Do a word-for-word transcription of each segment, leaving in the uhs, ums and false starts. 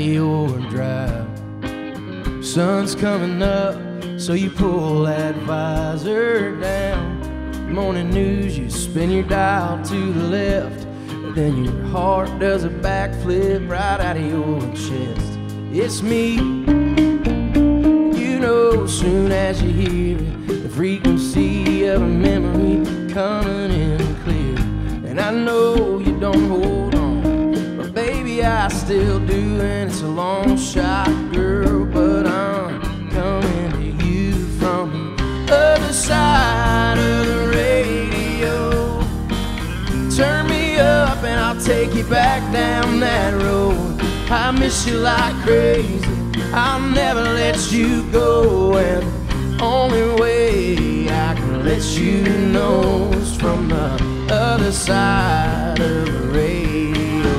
your drive. Sun's coming up, so you pull that visor down. Morning news, you spin your dial to the left, and then your heart does a backflip right out of your chest. It's me, you know, soon as you hear it, the frequency of a memory coming in clear. And I know you don't hold on, but baby, I still do, and it's a long shot, girl, but I'm coming to you from the other side of the radio. Turn me up and I'll take you back down that road. I miss you like crazy, I'll never let you go, and the only way I can let you know is from the other side of the radio.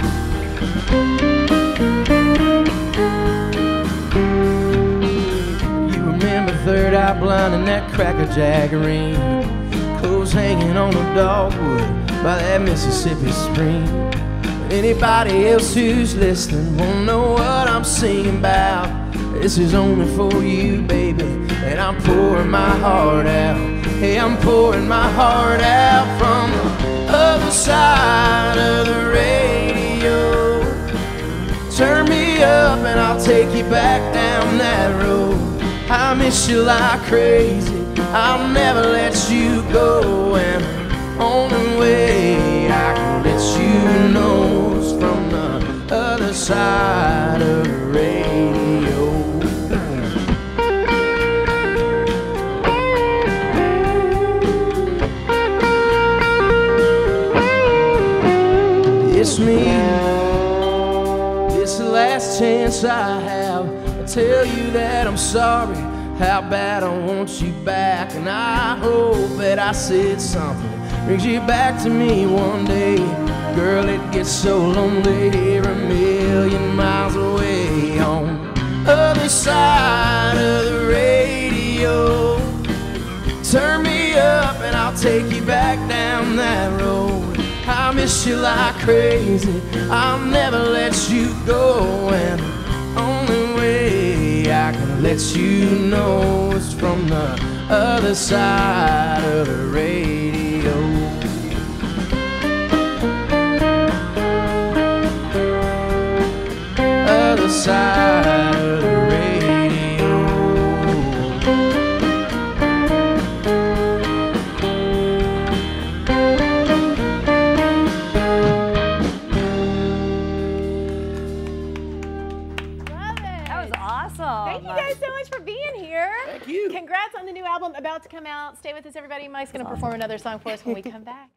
You remember Third Eye Blind and that Cracker Jack ring, clothes hanging on the dogwood by that Mississippi stream. Anybody else who's listening won't know what I'm singing about. This is only for you, baby, and I'm pouring my heart out. Hey, I'm pouring my heart out from the other side of the radio. Turn me up and I'll take you back down that road. I miss you like crazy, I'll never let you go, and the only way I can let you know is from the other side of the radio. It's me, it's the last chance I have. I tell you that I'm sorry, how bad I want you back, and I hope that I said something brings you back to me one day. Girl, it gets so lonely here a million miles away on the other side of the radio. Turn me up and I'll take you back down that road. I miss you like crazy, I'll never let you go, and the only way I can let you know is from the other side of the radio. Other side of the radio. Thank you guys so much for being here. Thank you. Congrats on the new album about to come out. Stay with us, everybody. Mike's going to perform another song for us when we come back.